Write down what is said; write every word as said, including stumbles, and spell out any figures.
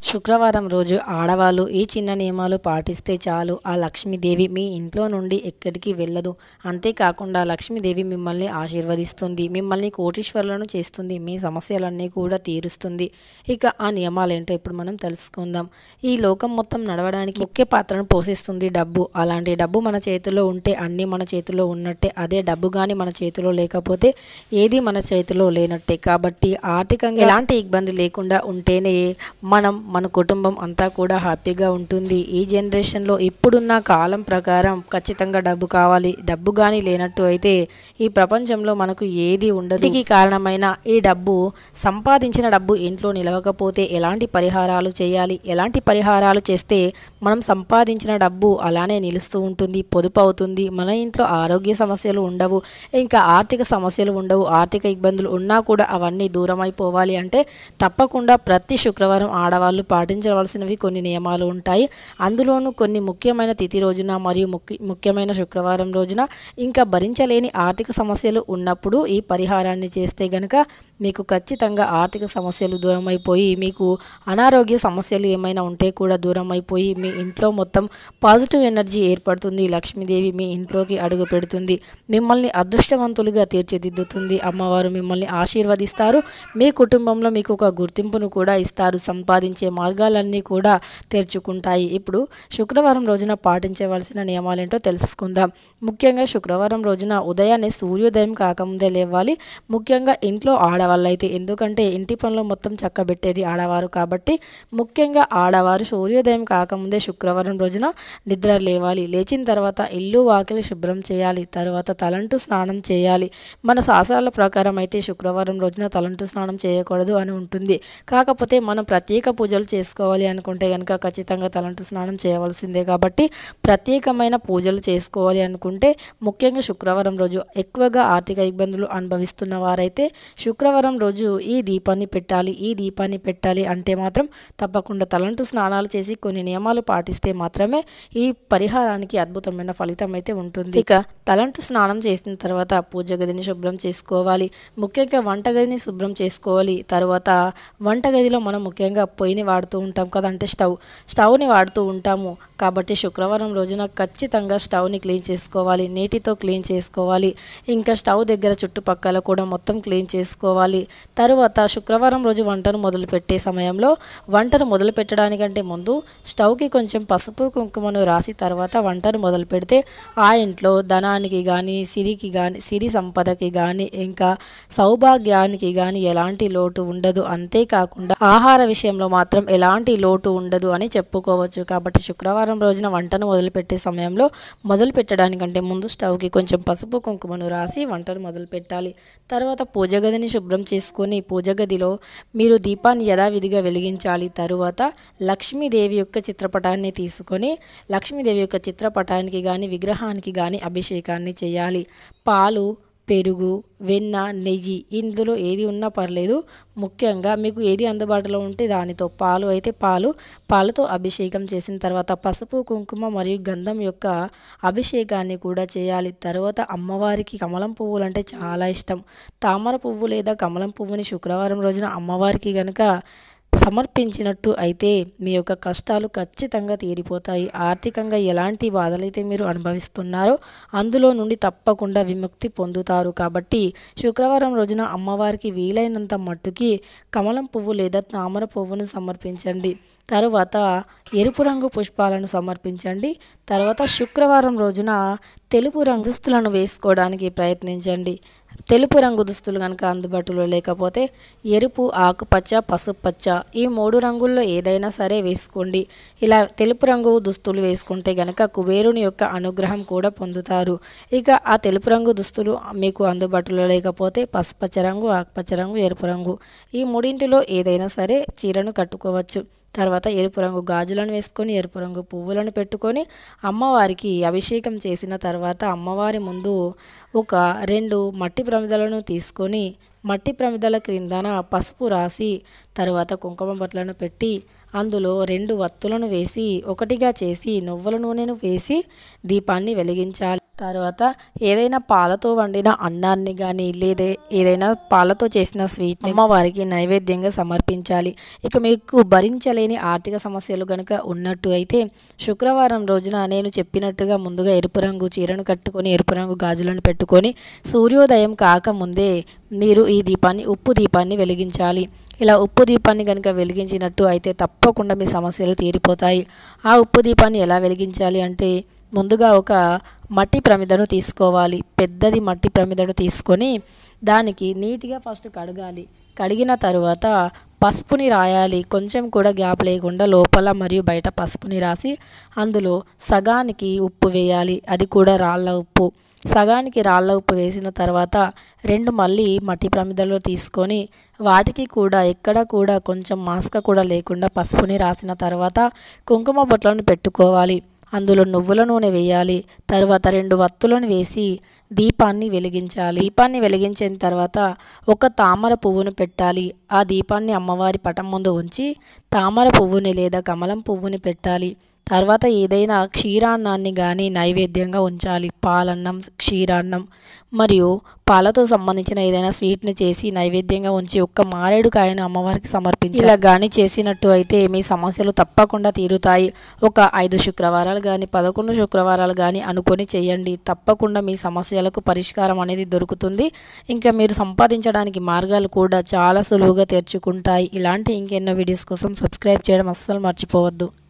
శుక్రవారం రోజు ఆడవాళ్ళు ఈ చిన్న నియమాలు పాటిస్తే చాలు ఆ లక్ష్మీదేవి మీ ఇంట్లో నుండి ఎక్కడికి వెళ్ళదు. అంతేకాకుండా లక్ష్మీదేవి మిమ్మల్ని ఆశీర్వదిస్తుంది, మిమ్మల్ని కోటీశ్వరులను చేస్తుంది, మీ సమస్యలన్నీ కూడా తీరుస్తుంది. ఇక ఆ నియమాలేంటో ఇప్పుడు మనం తెలుసుకుందాం. ఈ లోకం మొత్తం నడవడానికి ముఖ్య పాత్రను పోషిస్తుంది డబ్బు. అలాంటి డబ్బు మన చేతిలో ఉంటే అన్నీ మన చేతిలో ఉన్నట్టే. అదే డబ్బు కానీ మన చేతిలో లేకపోతే ఏది మన చేతిలో లేనట్టే. కాబట్టి ఆర్థికంగా ఎలాంటి ఇబ్బంది లేకుండా ఉంటేనే మనం మన కుటుంబం అంతా కూడా హ్యాపీగా ఉంటుంది. ఈ జనరేషన్లో ఇప్పుడున్న కాలం ప్రకారం ఖచ్చితంగా డబ్బు కావాలి. డబ్బు కానీ లేనట్టు అయితే ఈ ప్రపంచంలో మనకు ఏది ఉండదు. దీనికి కారణమైన ఈ డబ్బు, సంపాదించిన డబ్బు ఇంట్లో నిలవకపోతే ఎలాంటి పరిహారాలు చేయాలి, ఎలాంటి పరిహారాలు చేస్తే మనం సంపాదించిన డబ్బు అలానే నిలుస్తూ ఉంటుంది, పొదుపు అవుతుంది, మన ఇంట్లో ఆరోగ్య సమస్యలు ఉండవు, ఇంకా ఆర్థిక సమస్యలు ఉండవు. ఆర్థిక ఇబ్బందులు ఉన్నా కూడా అవన్నీ దూరం అయిపోవాలి అంటే తప్పకుండా ప్రతి శుక్రవారం ఆడవాళ్ళు పాటించవలసినవి కొన్ని నియమాలు ఉంటాయి. అందులోనూ కొన్ని ముఖ్యమైన తిథి రోజున మరియు ముఖ్య ముఖ్యమైన శుక్రవారం రోజున ఇంకా భరించలేని ఆర్థిక సమస్యలు ఉన్నప్పుడు ఈ పరిహారాన్ని చేస్తే గనక మీకు ఖచ్చితంగా ఆర్థిక సమస్యలు దూరం అయిపోయి, మీకు అనారోగ్య సమస్యలు ఏమైనా ఉంటే కూడా దూరం అయిపోయి మీ ఇంట్లో మొత్తం పాజిటివ్ ఎనర్జీ ఏర్పడుతుంది. లక్ష్మీదేవి మీ ఇంట్లోకి అడుగు పెడుతుంది, మిమ్మల్ని అదృష్టవంతులుగా తీర్చిదిద్దుతుంది. అమ్మవారు మిమ్మల్ని ఆశీర్వదిస్తారు, మీ కుటుంబంలో మీకు ఒక గుర్తింపును కూడా ఇస్తారు, సంపాదించే మార్గాలన్నీ కూడా తెరుచుకుంటాయి. ఇప్పుడు శుక్రవారం రోజున పాటించవలసిన నియమాలేంటో తెలుసుకుందాం. ముఖ్యంగా శుక్రవారం రోజున ఉదయాన్నే సూర్యోదయం కాకముందే లేవాలి. ముఖ్యంగా ఇంట్లో ఆడవాళ్ళు అయితే, ఎందుకంటే ఇంటి పనులు మొత్తం చక్కబెట్టేది ఆడవారు కాబట్టి ముఖ్యంగా ఆడవారు సూర్యోదయం కాకముందే శుక్రవారం రోజున నిద్ర లేవాలి. లేచిన తర్వాత ఇల్లు వాకిలి శుభ్రం చేయాలి. తర్వాత తలంటు స్నానం చేయాలి. మన శాస్త్రాల ప్రకారం అయితే శుక్రవారం రోజున తలంటు స్నానం చేయకూడదు అని ఉంటుంది. కాకపోతే మనం ప్రత్యేక పూజలు చేసుకోవాలి అనుకుంటే కనుక ఖచ్చితంగా తలంటు స్నానం చేయవలసిందే. కాబట్టి ప్రత్యేకమైన పూజలు చేసుకోవాలి అనుకుంటే ముఖ్యంగా శుక్రవారం రోజు ఎక్కువగా ఆర్థిక ఇబ్బందులు అనుభవిస్తున్న వారైతే శుక్రవారం రోజు ఈ దీపాన్ని పెట్టాలి. ఈ దీపాన్ని పెట్టాలి అంటే మాత్రం తప్పకుండా తలంటు స్నానాలు చేసి కొన్ని నియమాలు పాటిస్తే మాత్రమే ఈ పరిహారానికి అద్భుతమైన ఫలితం అయితే ఉంటుంది. ఇక తలంటు స్నానం చేసిన తర్వాత పూజ గదిని శుభ్రం చేసుకోవాలి. ముఖ్యంగా వంటగదిని శుభ్రం చేసుకోవాలి. తర్వాత వంటగదిలో మనం ముఖ్యంగా పొయ్యిని వాడుతూ ఉంటాం కదా, అంటే స్టవ్ స్టవ్ని వాడుతూ ఉంటాము. కాబట్టి శుక్రవారం రోజున ఖచ్చితంగా స్టవ్ని క్లీన్ చేసుకోవాలి, నీటితో క్లీన్ చేసుకోవాలి. ఇంకా స్టవ్ దగ్గర చుట్టుపక్కల కూడా మొత్తం క్లీన్ చేసుకోవాలి. తరువాత శుక్రవారం రోజు వంటను మొదలుపెట్టే సమయంలో వంటను మొదలు పెట్టడానికంటే ముందు స్టవ్కి కొంచెం పసుపు కుంకుమను రాసి తర్వాత వంటను మొదలు పెడితే ఆ ఇంట్లో ధనానికి కానీ, సిరికి కానీ, సిరి సంపదకి కానీ, ఇంకా సౌభాగ్యానికి కానీ ఎలాంటి లోటు ఉండదు. అంతేకాకుండా ఆహార విషయంలో మాత్రం ఎలాంటి లోటు ఉండదు అని చెప్పుకోవచ్చు. కాబట్టి శుక్రవారం రోజున వంటను మొదలుపెట్టే సమయంలో మొదలు పెట్టడానికంటే ముందు స్టవ్కి కొంచెం పసుపు కుంకుమను రాసి వంటను మొదలు పెట్టాలి. తర్వాత పూజ గదిని శుభ్రం చేసుకొని పూజ గదిలో మీరు దీపాన్ని యథావిధిగా వెలిగించాలి. తరువాత లక్ష్మీదేవి యొక్క చిత్రపటాన్ని తీసుకొని లక్ష్మీదేవి యొక్క చిత్రపటానికి కానీ విగ్రహానికి కానీ అభిషేకాన్ని చేయాలి. పాలు, పెరుగు, వెన్న, నెయ్యి ఇందులో ఏది ఉన్నా పర్లేదు. ముఖ్యంగా మీకు ఏది అందుబాటులో ఉంటే దానితో, పాలు అయితే పాలు పాలతో అభిషేకం చేసిన తర్వాత పసుపు కుంకుమ మరియు గంధం యొక్క అభిషేకాన్ని కూడా చేయాలి. తర్వాత అమ్మవారికి కమలం పువ్వులు అంటే చాలా ఇష్టం. తామర పువ్వు లేదా కమలం పువ్వుని శుక్రవారం రోజున అమ్మవారికి కనుక సమర్పించినట్టు అయితే మీ యొక్క కష్టాలు ఖచ్చితంగా తీరిపోతాయి. ఆర్థికంగా ఎలాంటి బాధలైతే మీరు అనుభవిస్తున్నారో అందులో నుండి తప్పకుండా విముక్తి పొందుతారు. కాబట్టి శుక్రవారం రోజున అమ్మవారికి వీలైనంత మట్టుకి కమలం పువ్వు లేదా తామర పువ్వును సమర్పించండి. తరువాత ఎరుపు రంగు పుష్పాలను సమర్పించండి. తర్వాత శుక్రవారం రోజున తెలుపు రంగు దుస్తులను వేసుకోవడానికి ప్రయత్నించండి. తెలుపు రంగు దుస్తులు కనుక అందుబాటులో లేకపోతే ఎరుపు, ఆకుపచ్చ, పసుపచ్చ ఈ మూడు రంగుల్లో ఏదైనా సరే వేసుకోండి. ఇలా తెలుపు రంగు దుస్తులు వేసుకుంటే గనక కుబేరుని యొక్క అనుగ్రహం కూడా పొందుతారు. ఇక ఆ తెలుపు రంగు దుస్తులు మీకు అందుబాటులో లేకపోతే పసుపచ్చ రంగు, ఆకుపచ్చ రంగు, ఎరుపు రంగు ఈ మూడింటిలో ఏదైనా సరే చీరను కట్టుకోవచ్చు. తర్వాత ఎరుపు రంగు గాజులను వేసుకొని ఎరుపు రంగు పువ్వులను పెట్టుకొని అమ్మవారికి అభిషేకం చేసిన తర్వాత అమ్మవారి ముందు ఒక రెండు మట్టి ప్రమిదలను తీసుకొని మట్టి ప్రమిదల క్రిందన పసుపు రాసి తర్వాత కుంకుమ బొట్లను పెట్టి అందులో రెండు వత్తులను వేసి ఒకటిగా చేసి నువ్వుల నూనెను వేసి దీపాన్ని వెలిగించాలి. తర్వాత ఏదైనా పాలతో వండిన అన్నాన్ని కానీ లేదా ఏదైనా పాలతో చేసిన స్వీట్ని అమ్మవారికి నైవేద్యంగా సమర్పించాలి. ఇక మీకు భరించలేని ఆర్థిక సమస్యలు కనుక ఉన్నట్టు అయితే శుక్రవారం రోజున నేను చెప్పినట్టుగా ముందుగా ఎరుపు రంగు చీరను కట్టుకొని ఎరుపు రంగు గాజులను పెట్టుకొని సూర్యోదయం కాకముందే మీరు ఈ దీపాన్ని ఉప్పు దీపాన్ని వెలిగించాలి. ఇలా ఉప్పు దీపాన్ని కనుక వెలిగించినట్టు అయితే తప్పకుండా మీ సమస్యలు తీరిపోతాయి. ఆ ఉప్పు దీపాన్ని ఎలా వెలిగించాలి అంటే ముందుగా ఒక మట్టి ప్రమిదను తీసుకోవాలి. పెద్దది మట్టి ప్రమిదను తీసుకొని దానికి నీట్గా ఫస్ట్ కడగాలి. కడిగిన తరువాత పసుపుని రాయాలి. కొంచెం కూడా గ్యాప్ లేకుండా లోపల మరియు బయట పసుపుని రాసి అందులో సగానికి ఉప్పు వేయాలి. అది కూడా రాళ్ళ ఉప్పు. సగానికి రాళ్ళ ఉప్పు వేసిన తర్వాత రెండు మళ్ళీ మట్టి ప్రమిదలో తీసుకొని వాటికి కూడా ఎక్కడ కూడా కొంచెం మాస్క కూడా లేకుండా పసుపుని రాసిన తర్వాత కుంకుమ బొట్లను పెట్టుకోవాలి. అందులో నువ్వుల నూనె వేయాలి. తర్వాత రెండు వత్తులను వేసి దీపాన్ని వెలిగించాలి. దీపాన్ని వెలిగించిన తర్వాత ఒక తామర పువ్వును పెట్టాలి. ఆ దీపాన్ని అమ్మవారి పటం ముందు ఉంచి తామర పువ్వుని లేదా కమలం పువ్వుని పెట్టాలి. తర్వాత ఏదైనా క్షీరాన్నాన్ని కానీ నైవేద్యంగా ఉంచాలి. పాలన్నం, క్షీరాన్నం మరియు పాలతో సంబంధించిన ఏదైనా స్వీట్ని చేసి నైవేద్యంగా ఉంచి ఒక్క మారేడుకాయను అమ్మవారికి సమర్పించి ఇలా కానీ చేసినట్టు అయితే మీ సమస్యలు తప్పకుండా తీరుతాయి. ఒక ఐదు శుక్రవారాలు కానీ పదకొండు శుక్రవారాలు కానీ అనుకొని చేయండి. తప్పకుండా మీ సమస్యలకు పరిష్కారం అనేది దొరుకుతుంది. ఇంకా మీరు సంపాదించడానికి మార్గాలు కూడా చాలా సులువుగా తెరుచుకుంటాయి. ఇలాంటి ఇంకెన్నో వీడియోస్ కోసం సబ్స్క్రైబ్ చేయడం అస్సలు మర్చిపోవద్దు.